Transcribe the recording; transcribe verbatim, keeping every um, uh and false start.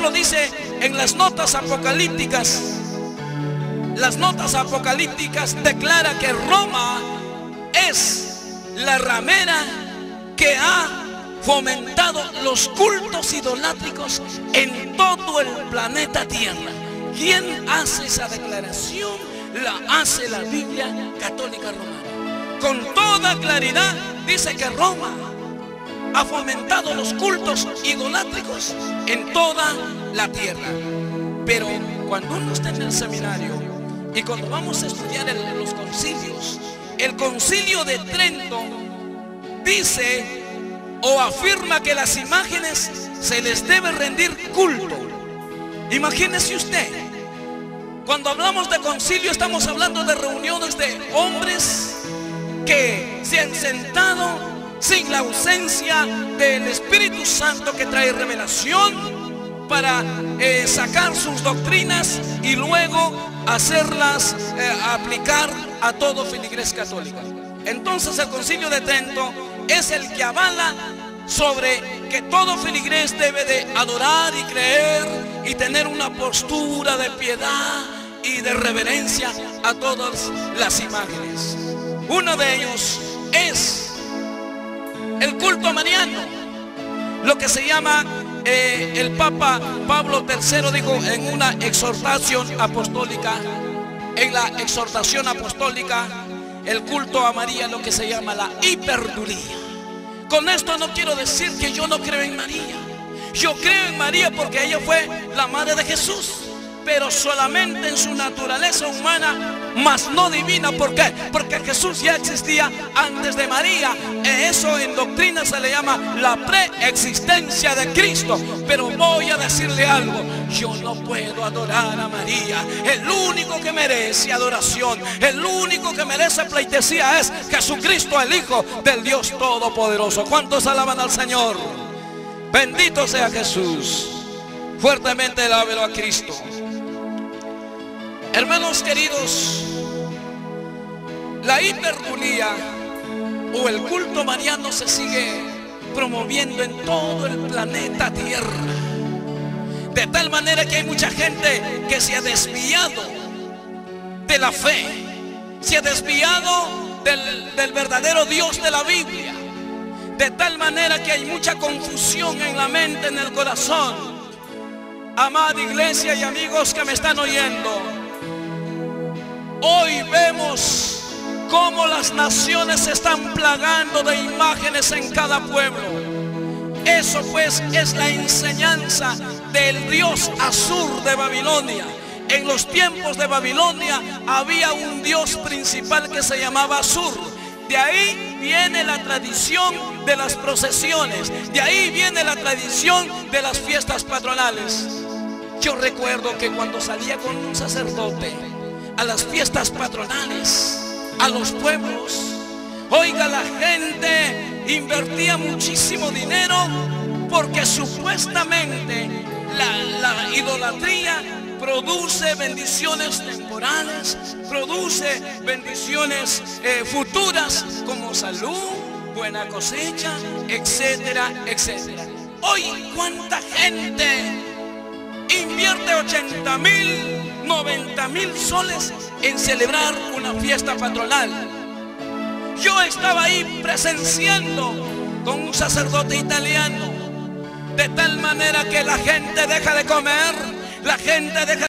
Pablo dice en las notas apocalípticas, las notas apocalípticas declara que Roma es la ramera que ha fomentado los cultos idolátricos en todo el planeta Tierra. ¿Quién hace esa declaración? La hace la Biblia Católica Romana. Con toda claridad dice que Roma ha fomentado los cultos idolátricos en toda la tierra. Pero cuando uno está en el seminario y cuando vamos a estudiar el, los concilios, el concilio de Trento dice o afirma que las imágenes se les debe rendir culto. Imagínese usted, cuando hablamos de concilio estamos hablando de reuniones de hombres que se han sentado sin la ausencia del Espíritu Santo que trae revelación para eh, sacar sus doctrinas y luego hacerlas eh, aplicar a todo filigrés católico. Entonces el concilio de Trento es el que avala sobre que todo filigrés debe de adorar y creer y tener una postura de piedad y de reverencia a todas las imágenes. Uno de ellos es el culto mariano, lo que se llama eh, el Papa Pablo tercero dijo en una exhortación apostólica, en la exhortación apostólica, el culto a María, lo que se llama la hiperdulía. Con esto no quiero decir que yo no creo en María. Yo creo en María porque ella fue la madre de Jesús, pero solamente en su naturaleza humana, mas no divina. ¿Por qué? Porque Jesús ya existía antes de María. Eso en doctrina se le llama la preexistencia de Cristo. Pero voy a decirle algo: yo no puedo adorar a María. El único que merece adoración, el único que merece pleitesía es Jesucristo, el Hijo del Dios Todopoderoso. ¿Cuántos alaban al Señor? Bendito sea Jesús. Fuertemente alábelo a Cristo. Hermanos queridos, la hiperdulía o el culto mariano se sigue promoviendo en todo el planeta Tierra, de tal manera que hay mucha gente que se ha desviado de la fe, se ha desviado del, del verdadero Dios de la Biblia, de tal manera que hay mucha confusión en la mente, en el corazón. Amada iglesia y amigos que me están oyendo, hoy vemos cómo las naciones se están plagando de imágenes en cada pueblo. Eso pues es la enseñanza del dios Asur de Babilonia. En los tiempos de Babilonia había un dios principal que se llamaba Asur. De ahí viene la tradición de las procesiones, de ahí viene la tradición de las fiestas patronales. Yo recuerdo que cuando salía con un sacerdote a las fiestas patronales, a los pueblos, oiga, la gente invertía muchísimo dinero porque supuestamente la, la idolatría produce bendiciones temporales, produce bendiciones eh, futuras como salud, buena cosecha, etcétera, etcétera. Hoy, ¿cuánta gente invierte ochenta mil, noventa mil soles en celebrar una fiesta patronal? Yo estaba ahí presenciando con un sacerdote italiano, de tal manera que la gente deja de comer, la gente deja